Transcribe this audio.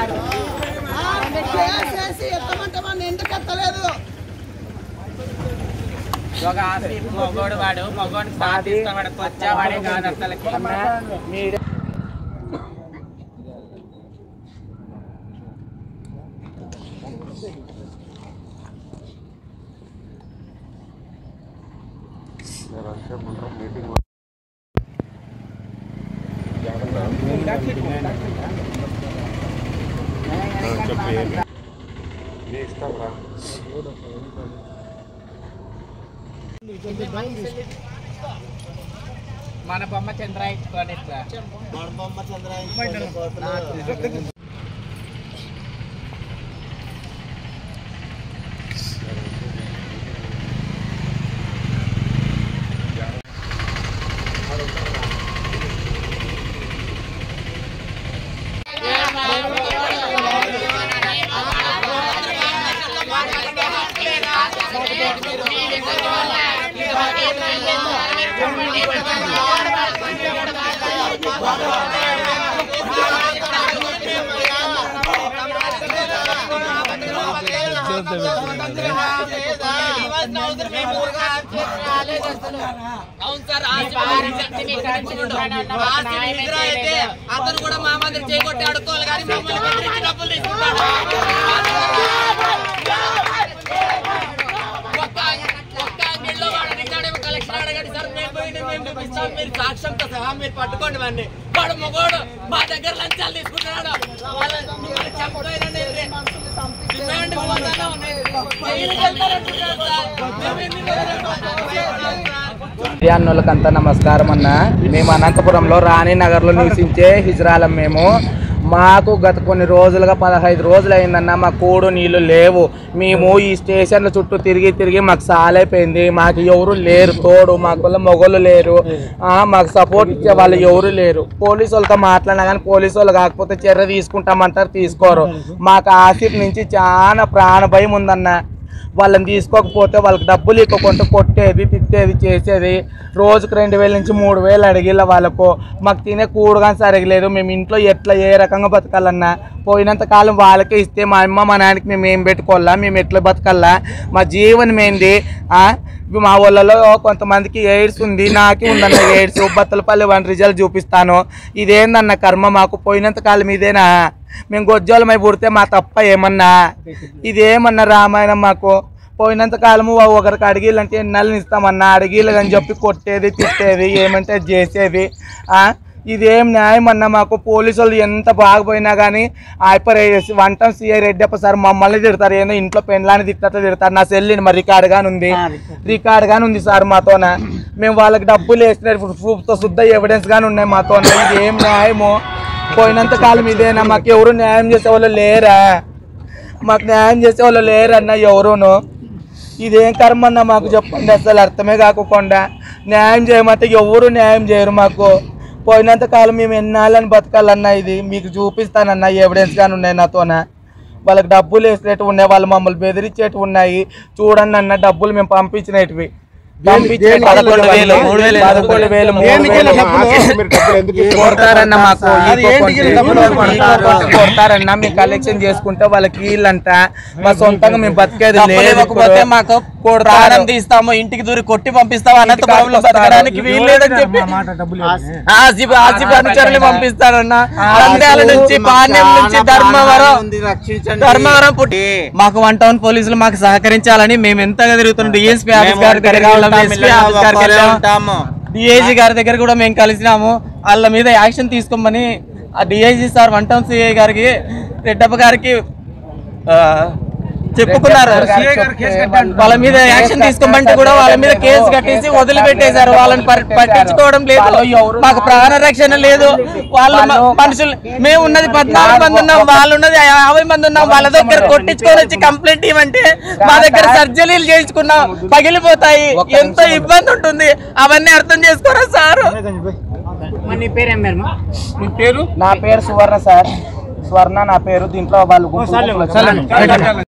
మగోడు వాడు మగోడిని సాధిస్తాడు వచ్చావాడే కాదు అసలుకి మన బొమ్మ చంద్రాయించుకోండి ఇట్లా మన బొమ్మ చంద్రాయించుకోండి అతను కూడా మా మందిరి చేయగొట్టి అడుకోవాలి కానీ మమ్మల్ని డబ్బులు తీసుకుంటాడు. కలెక్షన్ అడగండి సార్, మేము చూపిస్తాం, మీరు సాక్ష్యంతో సహా మీరు పట్టుకోండి. వాడిని వాడు మగోడు మా దగ్గర లంచాలు తీసుకుంటున్నాడు. అన్నోళ్ళకంతా నమస్కారం అన్న. మేము అనంతపురంలో రాణినగర్లో నివసించే హిజ్రాలం. మాకు గత కొన్ని రోజులుగా 15 రోజులు అయిందన్న మా కూడు నీళ్ళు లేవు. మేము ఈ స్టేషన్ల చుట్టూ తిరిగి మాకు సాలైపోయింది. మాకు ఎవరు లేరు తోడు, మాకు మొగోళ్ళు లేరు, మాకు సపోర్ట్ ఇచ్చే వాళ్ళు ఎవరు లేరు. పోలీసు వాళ్ళతో మాట్లాడినా కానీ పోలీసు వాళ్ళు కాకపోతే చర్య తీసుకుంటామంటారు, తీసుకోరు. మాకు ఆసిఫ్ నుంచి చాలా ప్రాణ భయం ఉందన్న. వాళ్ళని తీసుకోకపోతే వాళ్ళకి డబ్బులు ఇవ్వకుండా కొట్టేది, తిట్టేది, చేసేది. రోజుకు 2000 నుంచి 3000 అడిగిళ్ళ వాళ్ళకు. మాకు తినే కూడు కానీ సరిగలేదు. మేము ఇంట్లో ఎట్లా ఏ రకంగా బతకాలన్నా పోయినంత కాలం వాళ్ళకే ఇస్తే మా అమ్మ మా నాన్నకి మేము ఏం పెట్టుకోవాలా, మేము ఎట్లా బతకాలా, మా జీవనం ఏంది. మా వాళ్ళలో కొంతమందికి ఎయిడ్స్ ఉంది, నాకే ఉందన్న ఎయిడ్స్. బత్తలపల్లి 1 రిజల్ట్ చూపిస్తాను. ఇదేందన్న కర్మ మాకు. పోయినంత కాలం ఇదేనా? మేము గొజ్జోళమై పుడితే మా తప్ప ఏమన్నా? ఇదేమన్నా రామాయణం మాకు? పోయినంత కాలము ఒకరికి అడిగిలంటే ఎన్నెళ్ళని ఇస్తామన్నా, అడిగిలు అని చెప్పి కొట్టేది, తిట్టేది, ఏమంటే చేసేది. ఇదేం న్యాయం అన్నా మాకు? పోలీసు వాళ్ళు ఎంత బాగపోయినా కానీ వంటం సిఐ రెడ్డప్ప సార్ మమ్మల్ని తిడతారు. ఏదో ఇంట్లో పెండ్లాన్ని తిడతారు. నా సెల్లిని మరి రికార్డు కానీ ఉంది సార్ మాతోన. మేము వాళ్ళకి డబ్బులు వేసిన ప్రూఫ్తో శుద్ధ ఎవిడెన్స్ కానీ ఉన్నాయి మాతోన. ఇది ఏం న్యాయమో? పోయినంత కాలం ఇదేనా? మాకు ఎవరు న్యాయం చేసేవాళ్ళు లేరా? మాకు న్యాయం చేసేవాళ్ళు లేరన్న ఎవరును. ఇదేం కర్మ అన్న మాకు చెప్పండి. అసలు అర్థమే కాకుండా న్యాయం చేయమంటే ఎవరు న్యాయం చేయరు మాకు. పోయినంత కాలం మేము ఎన్నాళ్ళని బతకాలన్నా ఇది మీకు చూపిస్తానన్నా. ఎవిడెన్స్ కానీ ఉన్నాయి నాతోన. వాళ్ళకి డబ్బులు వేసేటివి ఉన్నాయి, వాళ్ళు మమ్మల్ని బెదిరించేటివి ఉన్నాయి. చూడండి అన్న, డబ్బులు మేము పంపించినవి 11,000 కొడతారన్న మాకు. కొడతారన్న మేము కలెక్షన్ చేసుకుంటే వాళ్ళకి వీళ్ళంట. మా సొంతంగా మేము బతికేది లేకపోతే మాకు ప్రాణం తీస్తాము, ఇంటికి దూరి కొట్టి పంపిస్తాము. అనంతపురంలో బతకడానికి వీల్లేదని చెప్పి అనుచరులు పంపిస్తారన్న. నంద్యాల నుంచి, పాణ్యం నుంచి ధర్మవరం పుట్టి మాకు 1 టౌన్ పోలీసులు మాకు సహకరించాలని మేము ఎంతగా తిరుగుతున్నాం. డిఎస్పీ ఆఫీస్ డిఐజీ గారి దగ్గర కూడా మేము కలిసినాము. వాళ్ళ మీద యాక్షన్ తీసుకోమని ఆ డిఐజీ సార్ 1 టౌన్ సిఐ గారికి, రెడ్డప్ప గారికి చెప్పుకున్నారు. వాళ్ళ మీద యాక్షన్ తీసుకోమంటే కూడా వాళ్ళ మీద కేసు కట్టేసి వదిలిపెట్టేశారు. వాళ్ళని పట్టించుకోవడం లేదు. మాకు ప్రాణ రక్షణ లేదు. వాళ్ళ మనుషులు మేము ఉన్నది 14 మంది ఉన్నాం, వాళ్ళు ఉన్నది 50 మంది ఉన్నాం. వాళ్ళ దగ్గర కొట్టించుకొని వచ్చి కంప్లైంట్ ఇవ్వంటే మా దగ్గర సర్జరీలు చేయించుకున్నాం, పగిలిపోతాయి. ఎంతో ఇబ్బంది ఉంటుంది. అవన్నీ అర్థం చేసుకోరా సార్? నా పేరు సువర్ణ సార్. స్వర్ణ నా పేరు. దీంట్లో వాళ్ళు